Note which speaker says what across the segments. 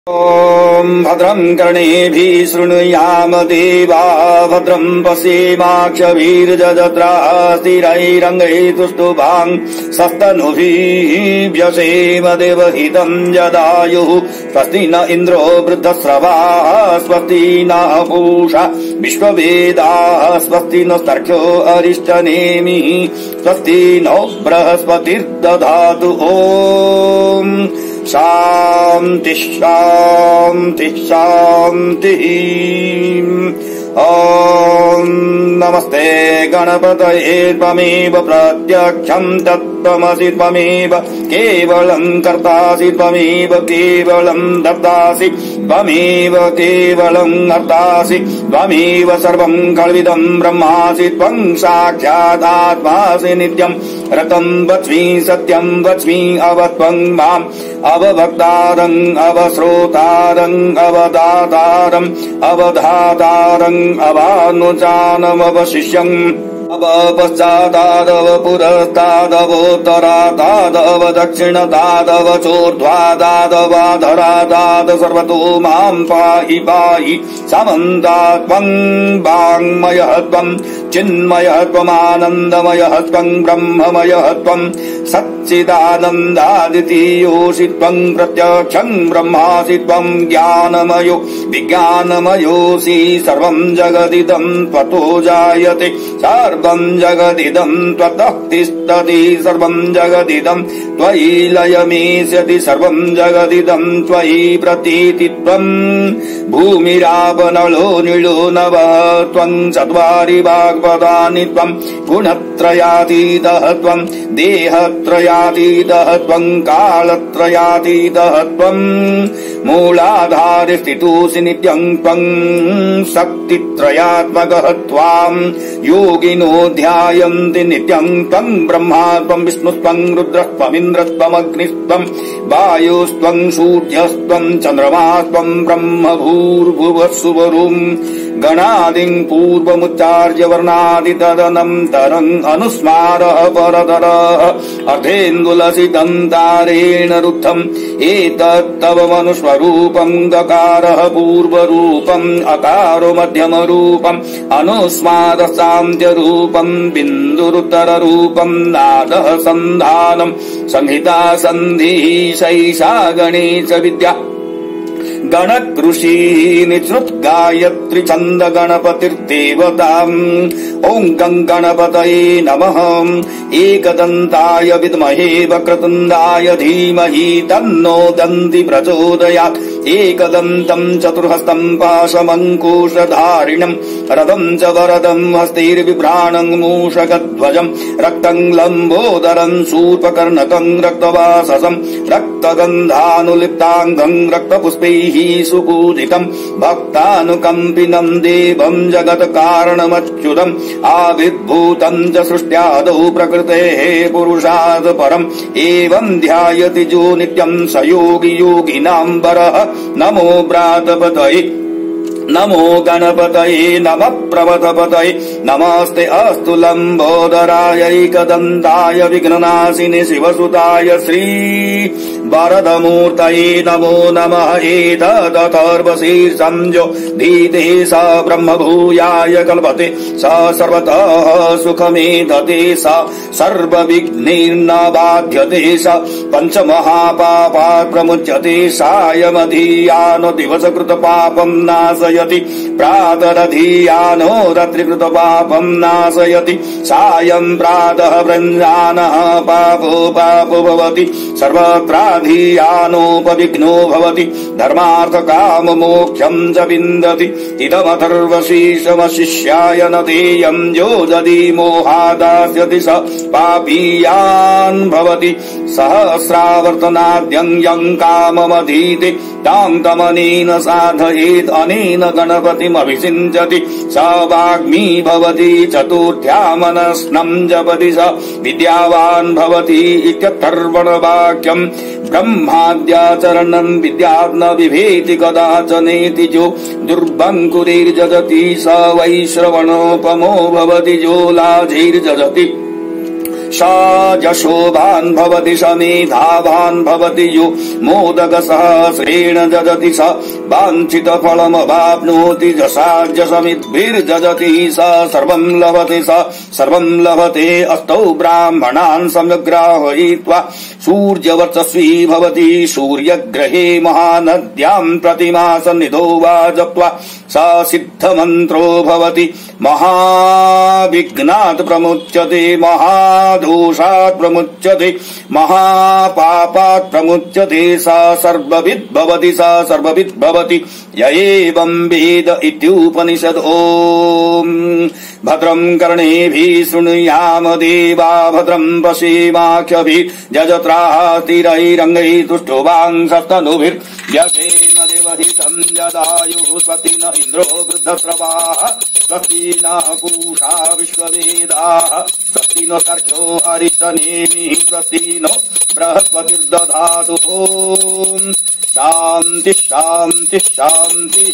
Speaker 1: ॐ भद्रं कर्णेभिः शृणुयाम देवा भद्रं पश्येमाक्षभिर्जजत्राः स्थिरैरङ्गैः तुष्टुभां सस्तनुभिः व्यसेम देवहितं जदायुः स्वस्ति न इन्द्रो वृद्धस्रवाः स्वस्ति नः पूषा विश्ववेदाः स्वस्ति न स्तर्क्ष्यो अरिष्टनेमिः स्वस्ति नो बृहस्पतिर्दधातु ॐ शान्ति शान्ति शान्तिः। ॐ नमस्ते गणपतये त्वमेव प्रत्यक्षं तत्त्वमसि त्वमेव केवलं कर्तासि त्वमेव केवलं दत्तासि त्वमेव केवलं हर्तासि त्वमेव सर्वं खल्विदं ब्रह्मासि त्वं साक्षात् आत्मासि नित्यं रतं वच्मि सत्यं वच्मि अवत्वं माम् अवभक्तारं अवश्रोतारं अवदातारं अवधातारं अवानुचानम् अवशिष्यम् अवपश्चादादव पुरस्तादवोत्तरादादव दक्षिणदादव चोर्ध्वादादवाधरादाद सर्वतो मां पाहि पाहि समन्तात्वं वाङ्मयः त्वं चिन्मयः त्वमानन्दमयः त्वं ब्रह्ममयः त्वं सच्चिदानन्दादितीयोऽसि त्वं प्रत्यक्षं ब्रह्मासि त्वं ज्ञानमयो विज्ञानमयोऽसि सर्वं जगदिदं त्वतो जायते सर्वं जगदिदं त्वतः तिष्ठति सर्वं जगदिदं त्वयि लयमेष्यति सर्वं जगदिदं त्वयि प्रतीतित्वं भूमिरापनलो नीलो नवः त्वं चत्वारि वाग्पदानि त्वं गुणत्रयातीतः त्वं देहत्रयातीतः त्वं कालत्रयातीतः त्वं मूलाधारे स्थितोऽसि नित्यं त्वं शक्तित्रयात्मकः त्वां योगिनो ध्यायन्ति नित्यं त्वं ब्रह्मा त्वं विष्णुस्त्वं रुद्रस्त्वमिन्द्रस्त्वमग्निस्त्वं वायुस्त्वं सूर्यस्त्वं चन्द्रमास्त्वं ब्रह्म भूर्भुवस्सुवरुं गणादिं पूर्वमुच्चार्य वर्णादि तदनन्तरं अनुस्मारः परतरः अर्धेन्दुलसितं तारेण रुद्धम् एतत्तव मनुस्वरूपं गकारः पूर्वरूपम् अकारो मध्यमरूपम् अनुस्मारसान्त्यरूपम् बिन्दुरुत्तररूपम् नादः सन्धानम् संहिता सन्धिः शैषा गणेश विद्या गणकृषिः निसृत् गायत्री छन्द गणपतिर्देवताम् ॐ गं गणपतये नमः एकदन्ताय विद्महे वक्रतुण्डाय धीमहि तन्नो दन्ति प्रचोदयात् एकदन्तं चतुर्हस्तं पाशमङ्कुशधारिणं रथं च वरदं हस्तैर्बिभ्राणं मूषकध्वजं रक्तं लम्बोदरं शूर्पकर्णकं रक्तवाससं रक्तगन्धानुलिप्ताङ्गं रक्तपुष्पैः सुपूजितं भक्तानुकम्पिनं देवं जगत्कारणमच्युतम् आविर्भूतं च सृष्ट्यादौ प्रकृतेः पुरुषात् परम् एवं ध्यायति जो नित्यं स योगी योगिनां वरः नमो व्रातपतये नमो गणपतये नमः प्रवतपतये नमस्ते अस्तु लम्बोदराय एकदन्ताय विघ्ननाशिने शिवसुताय श्री वरदमूर्तये नमो नमः एतदथर्वशीर्षं जो धीते स ब्रह्मभूयाय कल्पते स सर्वतः सुखमेधते स सर्वविघ्नैर्न बाध्यते स पञ्चमहापापात् प्रमुच्यते सायमधीयानो दिवसकृतपापं नाशयति प्रातरधीयानो रात्रिकृतपापं नाशयति सायं प्रातः वृञ्जानः पापो पापो भवति सर्वत्राधीयानोपविघ्नो भवति धर्मार्थकाममोक्षं च विन्दति इदमथर्वशीर्षमशिष्याय न तेयं यो यदि मोहादास्यति स पापीयान् भवति सहस्रावर्तनाद्यं यं काममधीते तां तमनेन साधयेत् अनेन गणपतिमभिषिञ्चति स वाग्मी भवति चतुर्थ्यामनस्नं जपति स विद्यावान् भवति इत्यर्थर्वणवाक्यम् ब्रह्माद्याचरणं विद्यात् न बिभेति कदाचनेति जो दुर्बङ्कुरिर्जगति स वैश्रवणोपमो भवति जो लाजैर्जगति यशोभान् भवति स मेधावान् भवति यो मोदकसहस्रेण जजति स वाञ्छितफलमवाप्नोति जसार्जसमिद्भिर्जजति स सर्वं लभते अस्तौ ब्राह्मणान् सम्यग्राहयित्वा सूर्यवर्चस्वी भवति सूर्यग्रहे महानद्याम् प्रतिमा सन्निधौ वा जप्त्वा स सिद्धमन्त्रो भवति महाविघ्नात् प्रमुच्यते महादोषात् प्रमुच्यते महापापात् प्रमुच्यते स सर्वविद् भवति स सर्वविद् भवति य एवं वेद इत्युपनिषद्। ॐ भद्रं कर्णेभिः शृणुयाम देवा भद्रं पश्येमाख्यभिः जजत्राः स्थिरैरङ्गैः तुष्टुवांसस्तनूभिर्यशेम देवहितं यदायुः स्वस्ति न इन्द्रो वृद्धस्रवाः स्वस्ति नः पूषा विश्ववेदाः स्वस्ति नो तर्क्ष्यो अरिष्टनेमिः स्वस्ति नो बृहस्पतिर्दधातु। ॐ शान्ति शान्ति शान्तिः।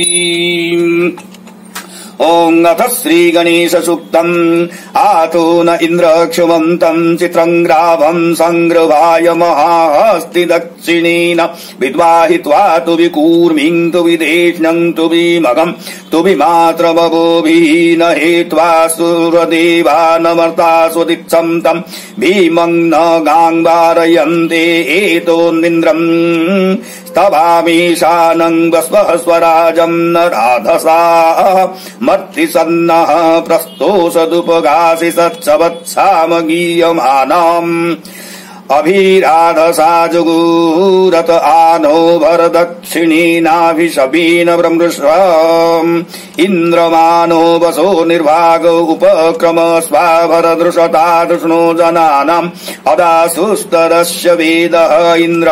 Speaker 1: ॐ अथ श्रीगणेश सूक्तम् आतो न इन्द्रक्षुमन्तम् चित्रङ्ग्राभम् संगृभाय महाहस्ति दक्षिणेन विद्वाहित्वा तु विकूर्मिम् तु विदेष्णम् तु विमगम् तु विमात्रमवोभिः न हेत्वा सुरदेवा न मर्ता स्वदिक्षम् तम् भीमम् न गाङ्गारयन्ते एतोन्निन्द्रम् स्तवामीशानम् वस्वः स्वराजम् न राधसा मर्तिसन्नः प्रस्तोषदुपगासि सत्सवत्सामगीयमानाम् अभिराधसा जुगूरत आनो भरदक्षिणेनाभिशबीन ब्रह्मृष्वम् इन्द्रमानो वसो निर्भागो उपक्रम स्वाभरदृशता कृष्णो जनानाम् अदासुस्तरस्य वेदः इन्द्र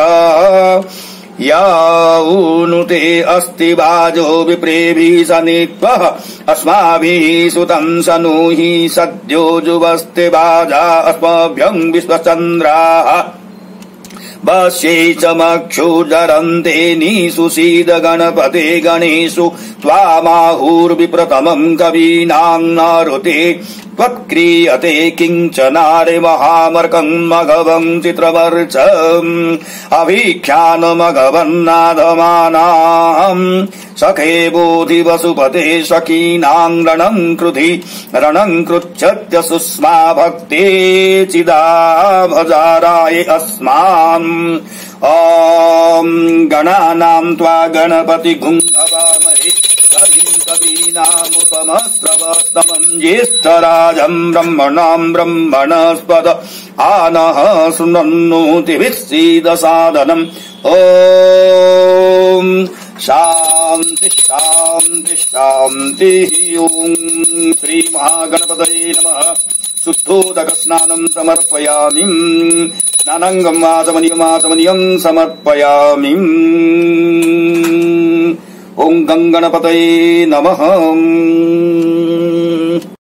Speaker 1: याऊनुते अस्ति वाजो विप्रेभिः सनित्वः अस्माभिः सुतं सनूहि सद्यो जुवस्ते वाजा अस्मभ्यं विश्वचन्द्राः वश्यै चमक्षुजरन्ते निषुषीद गणपते गणेषु त्वामाहुर्विप्रथमम् कवीनाम् नारुते त्वत्क्रियते किञ्चनारे महामर्कम् मघवम् चित्रवर्चम् अभीख्यानमघवन्नादमानाम् सखे बोधि वसुपते सखीनाम् रणम् कृधि रणम् कृच्छत्य सुष्मा भक्ते चिदा भजाराय अस्मान्। ॐ गणानाम् त्वा गणपति गुङ्गवामहे कविम् कवीनामुपमश्रवस्तमम् ज्येष्ठराजम् ब्रह्मणाम् ब्रह्मणस्पद आनः शृण्वन्नोतिभिः सीदसादनम्। ॐ शान्ति शान्ति शान्तिः। ॐ श्रीमहागणपतये नमः। शुद्धोदकस्नानम् समर्पयामि स्नानाङ्गम् आचमनीयम् समर्पयामि। ॐ गङ्गणपतये नमः।